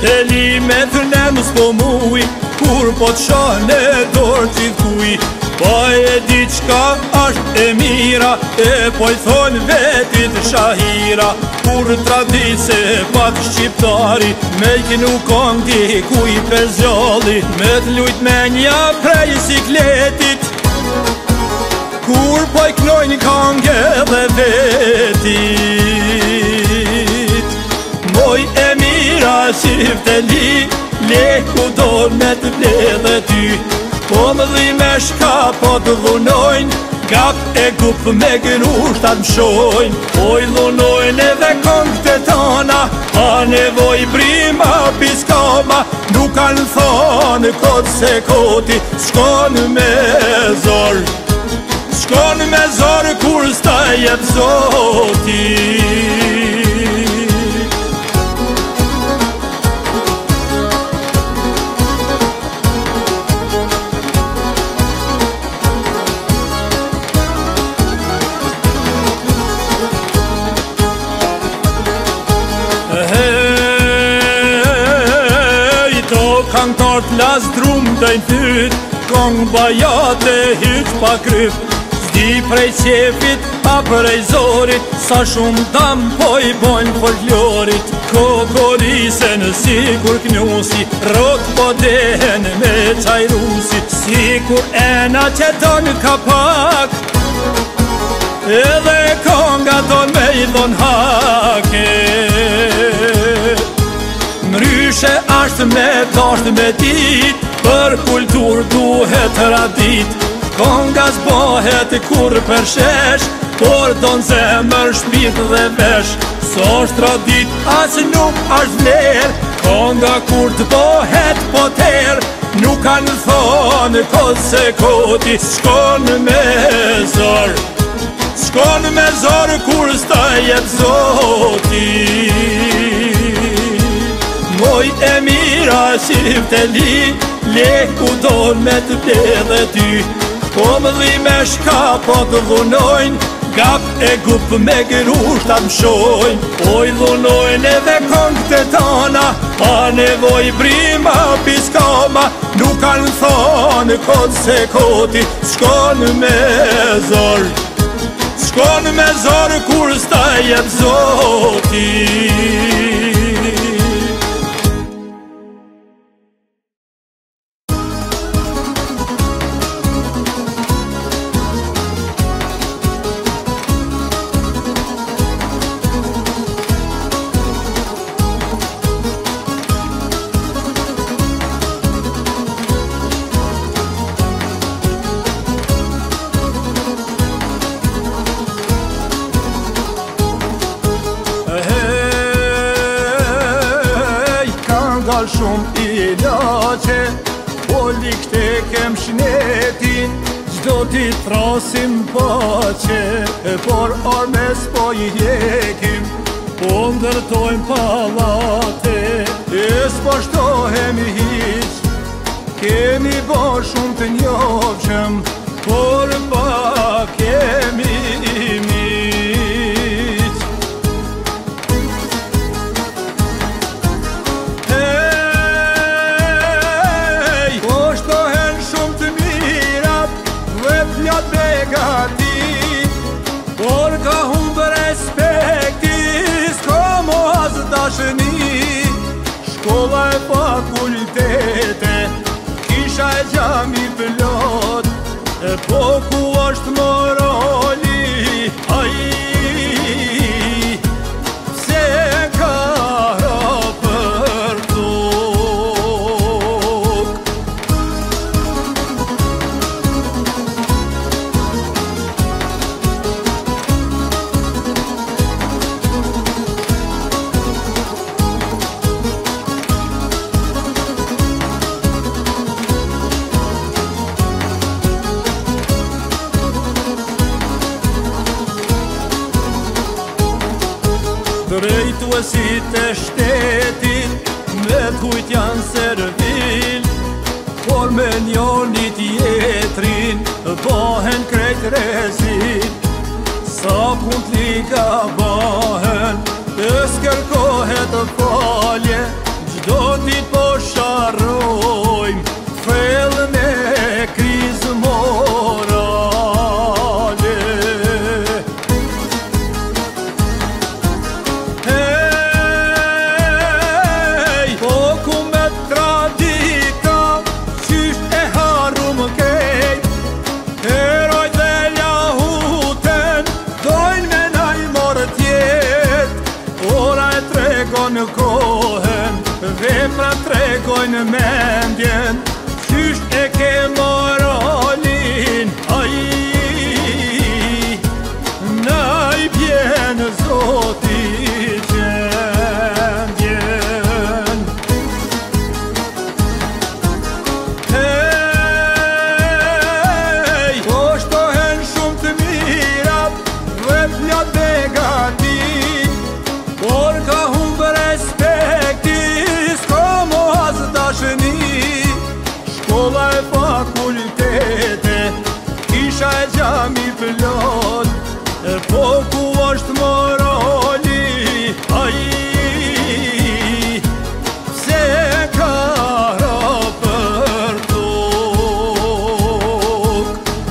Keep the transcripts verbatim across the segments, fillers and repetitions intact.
E li me thënem s'po muj, kur po t'shan e dorë gjithkuj. Pa e di qka asht e mira, e po i thon vetit shahira. Kur tradit se pat shqiptari, me i kinu kongi ku i per zjalli. Me t'lujt me nja prej sikletit, kur po i knojnë kange dhe vetit. Moj e mira shift e li, le ku do me të bledhe ty. Po më dhi me shka po të dhunojnë, gap e gup me gërusht atë mshojnë. Po i dhunojnë edhe kongët e tana, pa nevoj brima piskama. Nuk kanë thonë kotë se koti, shkon me zorë. Shkon me zorë kur s'ta jep zoti. Kanë tart las drum dajnë fyt, kong bajate hyq pa kryp. S'di prej qefit a prej zorit, sa shumë dam po i bojnë folklorit. Kokorisen si kur knusi, rot po dehen me qaj rusi. Si kur ena që tonë kapak, edhe konga ton me i dhon hake. Mryshe ashtë me tasht me dit, për kultur duhet radit. Konga s'bohet kur përshesh, por don zemër, shpirt dhe vesh. S'osht radit as nuk asht vler, konga kur t'bohet poter. Nuk kanë thonë kod se koti, shkon me zor. Shkon me zor kur s'ta jep zoti. Moj e mira shift e li, le ku don me të bledhe ty. Po më dhi me shka po të dhunojnë, gap e gup me gërusht atë mshojnë. Po i dhunojnë edhe kongët e tana, pa nevoj brima piskama. Nuk kanë thonë kod se koti, shkon me zor. Shkon me zor kur s'ta jep zoti. Shumë ilace, po likte kem shnetin, gjdo t'i trasim pace. Por armes po i hekim, po ndërtojmë palate. E s'pashtohem hiq, kemi bo shumë të njofshëm, por pa kemi miq. Por ka humbë respekti, s'ka mo as dashni. Shkolla e fakultete, kisha e gjami plot. E po ku është morali, ai, pse ka ra për tokë. Drejtuesit e shtetit, me t'kujt janë servil. Por me njoni tjetrin, bëhen krejt rezil. Sa pun t'liga bëhen, e s'kërkohet falje, gjdo tregojnë kohën, vepra tregojnë mendjen, qysh e ke moralin, ai, na i bjen Zoti gjendjen. Hej, po shtohen shumë të mirat, dhe plot negativ, por ka humbë respekti, s'ka mo as dashni. Shkolla e fakultete, kisha e gjami plot, e po ku është morali, ai, pse ka ra për tokë.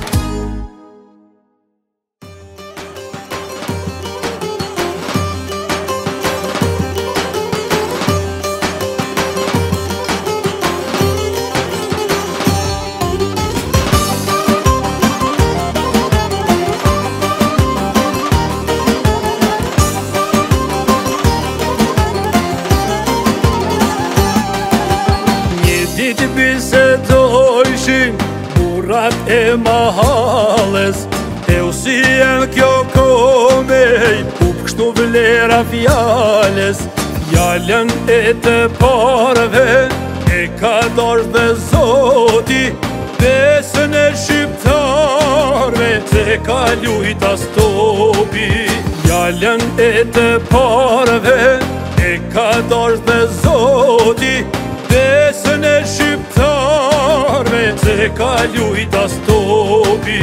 Ditë bisedojshin burrat e mahales, e usien kjo komej, u pështu vlera fjales. Fjallën e të parve e ka dash dhe Zoti, besën e shqiptarve se ka lujta stopi. Fjallën e të parve e ka dash dhe Zoti, besën e shqiptarve se ka lujta stopi.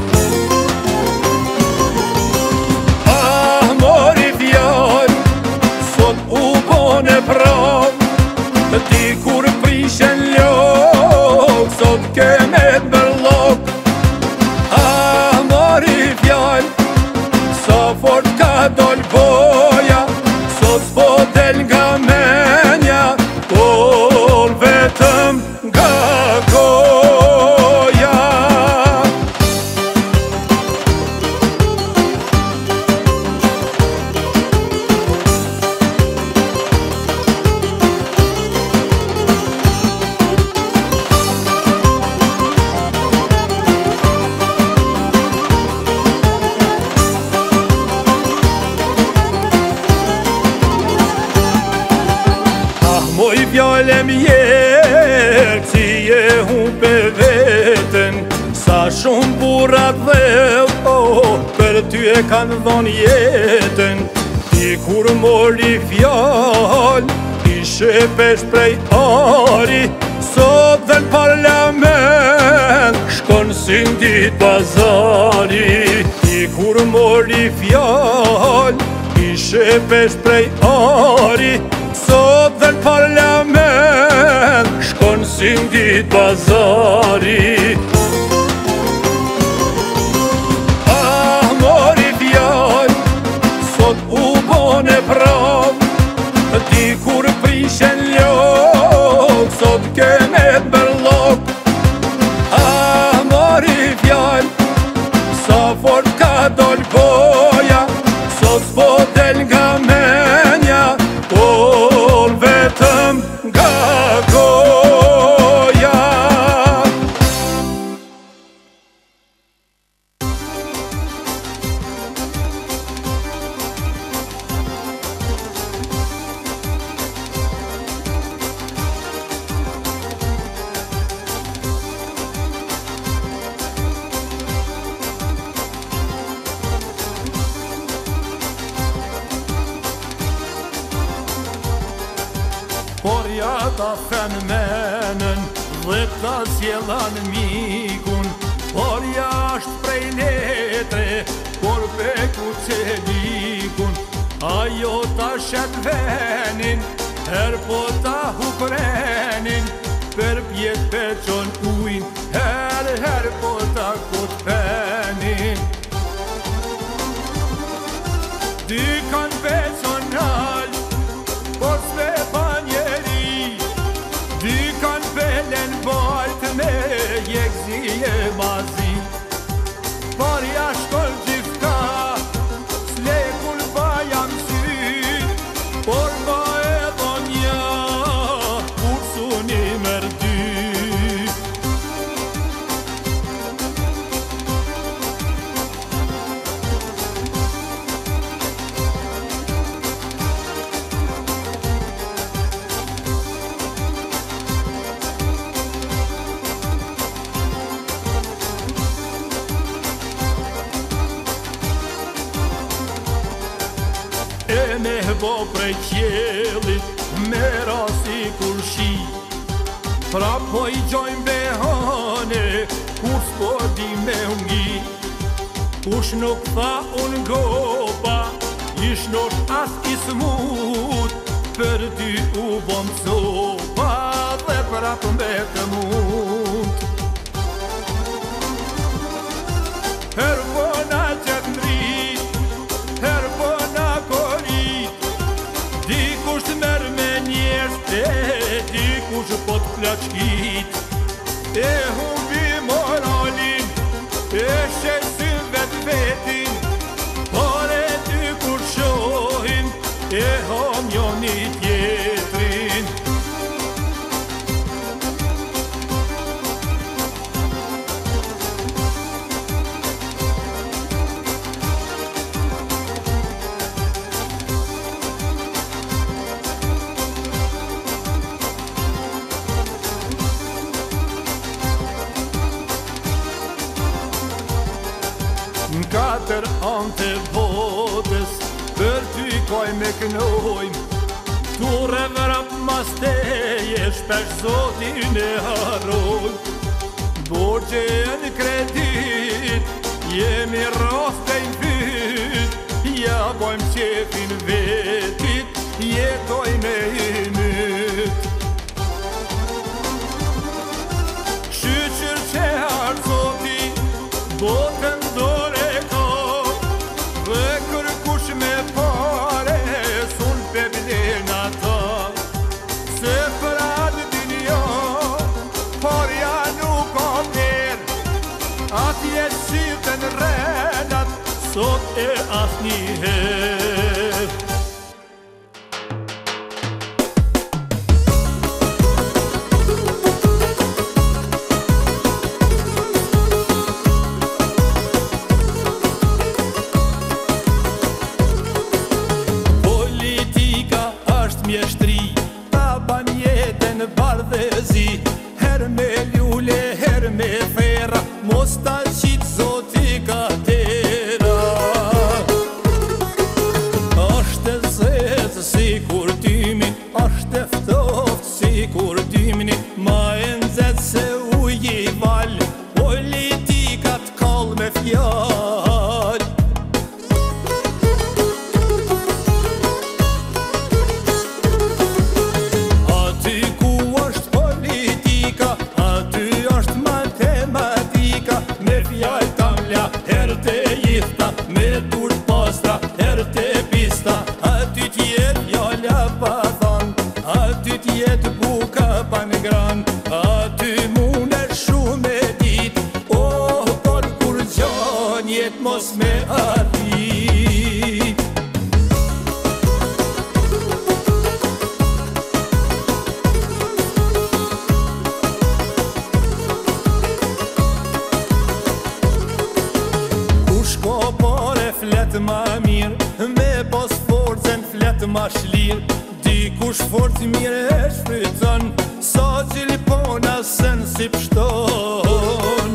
Ah, mori fjall, sot u bone prav, ti kur prishen lok, sot kemet bërlok. Ah, mori fjall, sa fort ka dol boja, sot s'po del nga menja, por vetëm nga goja. Moj fjallem jerë, si je humpe vetën, sa shumë burat dhe oh, për ty e kanë dhon jetën. Ti kur mori fjall, ishe pesh prej ari, sot dhe në parlament, shkon si dit bazari. Ti kur mori fjall, ishe pesh prej ari, sot dhe në parlament, shkon si dit bazari. Ah, mori fjall, sot u bone prav, ti kur prishen lok, sot kemet bërlok. Ah, mori fjall, sa fort ka dol boja, sot s'po del nga menja, por vetëm nga goja. Por ja ta fenomenën, dhe ta sjellan mikun, por ja është prej letre, por peku celikun. Ajo ta shet venin, her po ta huprenin, për pjet peqon ujn, her her po ta kut penin. Dy kanë personal, por s've pa njeri, dy kanë belen balt me jekzi e mazi. Por ja shkoll gjithka, s'lekun pa jam sy, por ba me bo prej qelit, me rasi kur shi. Pra po i gjojmë behane, kur s'po di me ungi. Kush nuk tha unë gopa, ish nosh as i smut, për ty u bom sopa, dhe për atë mbetë mund. Her bona qëtë ndrit, her bona korit, dikush të merë me njerës, e dikush po të plaçkit. E humbi moralin, e shesin vetë vetin, por e ty kur shohin, e hom jo një tjetrin. Në katër anë të botës, për ty koj me kënojmë, tu revrap mas teje, shpesh zotin e harojmë. Borgje në kredit, jemi raste i fyt, ja bojmë qefin vetit, jetoj me i myt. Shqyqër që harë zoti, botën dore ka, dhe kërkush me pare, sun pe blen ata. Se për atë dinja, parja nuk ka mer, atje shiten renat, sot e asnjëherë. Mjeshtri, ta ban jetën bardhezi, her me lule, her me fera, mos ta qit zoti ka tera. Ashtë e zezë si kur dymi, ashtë e ftoft si kur dymni, ma e nxet se uji val, politikat kall me fjall. Me dur pastra, herë të pista, aty t'jet jalla pa than, aty t'jet buka pa në gran, aty mune shumë me dit, oh, por kur gjan jet mos me arrit. Fletë ma mirë, me pos forcen fletë ma shlirë, dikush fort mirë e shfrytën, sa gjilipona sen si pështon.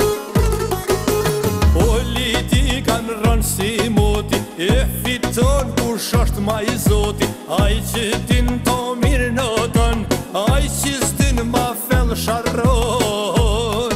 Politika në rënë si moti, e fiton kush është ma i zoti, aj që din to mirë notën, aj që s'din ma fel sharron.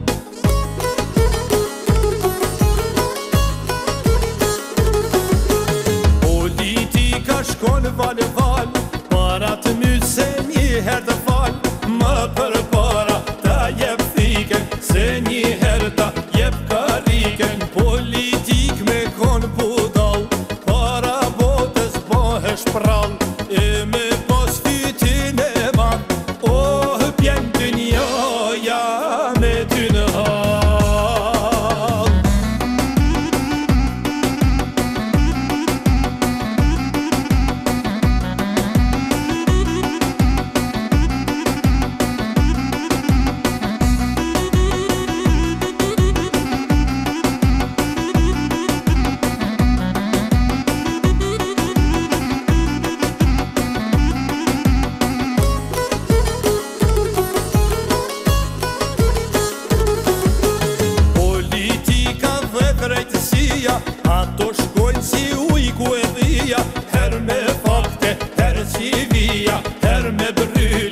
Shkon val val, para të mytë se një her të fal, më për para ta jep thiken, se një her ta jep kariken, politik me kon budal, para botës bohesh pral, e me pos fytin e man, oh pjen të njoja me ty në hal. shpia her me bry